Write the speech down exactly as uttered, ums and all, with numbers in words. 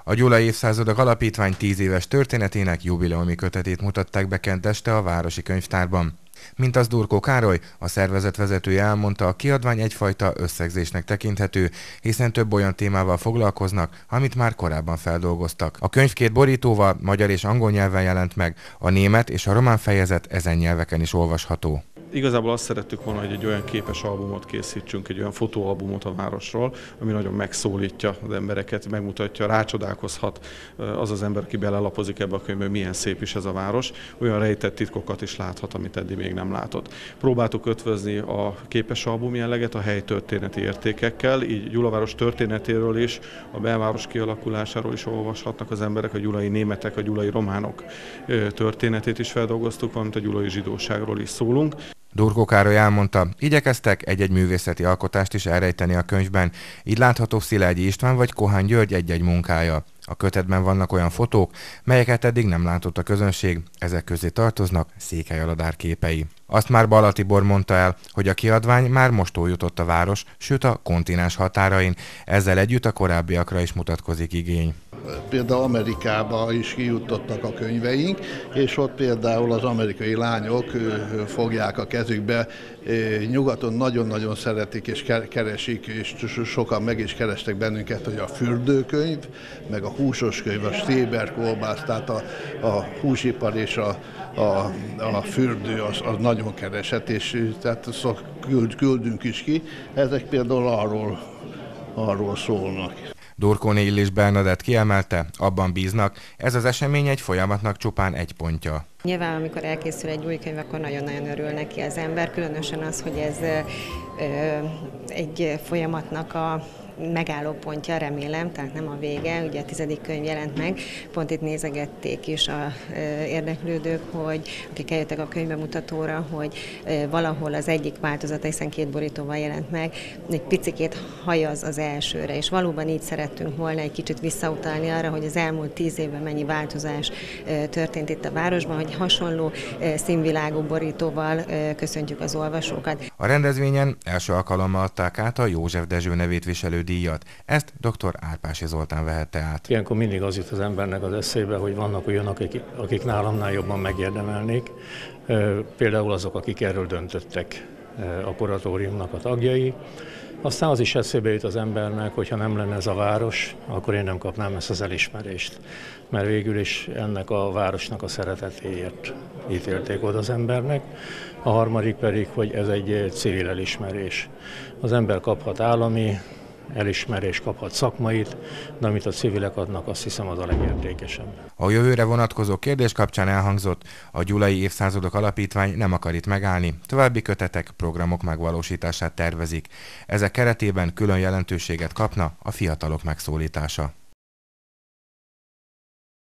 A Gyulai Évszázadok Alapítvány tíz éves történetének jubileumi kötetét mutatták be kedd este a Városi Könyvtárban. Mint az Durkó Károly, a szervezet vezetője elmondta, a kiadvány egyfajta összegzésnek tekinthető, hiszen több olyan témával foglalkoznak, amit már korábban feldolgoztak. A könyv két borítóval, magyar és angol nyelven jelent meg, a német és a román fejezet ezen nyelveken is olvasható. Igazából azt szerettük volna, hogy egy olyan képes albumot készítsünk, egy olyan fotóalbumot a városról, ami nagyon megszólítja az embereket, megmutatja, rácsodálkozhat az az ember, aki belelapozik ebbe a könyvbe, hogy milyen szép is ez a város, olyan rejtett titkokat is láthat, amit eddig még nem látott. Próbáltuk ötvözni a képes album jelleget a hely történeti értékekkel, így Gyulaváros történetéről is, a belváros kialakulásáról is olvashatnak az emberek, a gyulai németek, a gyulai románok történetét is feldolgoztuk, valamint a gyulai zsidóságról is szólunk. Durkó Károly elmondta, igyekeztek egy-egy művészeti alkotást is elrejteni a könyvben, így látható Szilágyi István vagy Kohán György egy-egy munkája. A kötetben vannak olyan fotók, melyeket eddig nem látott a közönség, ezek közé tartoznak Székely Aladár képei. Azt már Balla Tibor mondta el, hogy a kiadvány már most túljutott a város, sőt a kontinens határain, ezzel együtt a korábbiakra is mutatkozik igény. Például Amerikába is kijutottak a könyveink, és ott például az amerikai lányok fogják a kezükbe. Nyugaton nagyon-nagyon szeretik és keresik, és sokan meg is kerestek bennünket, hogy a fürdőkönyv, meg a húsos könyv, a Stéber kolbász, tehát a, a húsipar és a, a, a fürdő az, az nagyon keresett, és tehát szok, küld, küldünk is ki. Ezek például arról, arról szólnak. Durkóné Illés Bernadett kiemelte, abban bíznak, ez az esemény egy folyamatnak csupán egy pontja. Nyilván, amikor elkészül egy új könyv, akkor nagyon-nagyon örül neki az ember, különösen az, hogy ez ö, egy folyamatnak a megálló pontja, remélem, tehát nem a vége, ugye a tizedik könyv jelent meg, pont itt nézegették is a érdeklődők, hogy akik eljöttek a könyvbemutatóra, hogy valahol az egyik változata, hiszen két borítóval jelent meg, egy picikét hajaz az elsőre, és valóban így szerettünk volna egy kicsit visszautalni arra, hogy az elmúlt tíz évben mennyi változás történt itt a városban, hogy hasonló színvilágú borítóval köszöntjük az olvasókat. A rendezvényen első alkalommal adták át a József Dezső nevét viselő díjat. Ezt dr. Árpási Zoltán vehette át. Ilyenkor mindig az jut az embernek az eszébe, hogy vannak olyanok, akik, akik nálamnál jobban megérdemelnék. Például azok, akik erről döntöttek, a kuratóriumnak a tagjai. Aztán az is eszébe jut az embernek, hogy ha nem lenne ez a város, akkor én nem kapnám ezt az elismerést. Mert végül is ennek a városnak a szeretetéért ítélték oda az embernek. A harmadik pedig, hogy ez egy civil elismerés. Az ember kaphat állami elismerés, kaphat szakmait, de amit a civilek adnak, azt hiszem, az a legértékesebb. A jövőre vonatkozó kérdés kapcsán elhangzott, a Gyulai Évszázadok Alapítvány nem akar itt megállni, további kötetek, programok megvalósítását tervezik. Ezek keretében külön jelentőséget kapna a fiatalok megszólítása.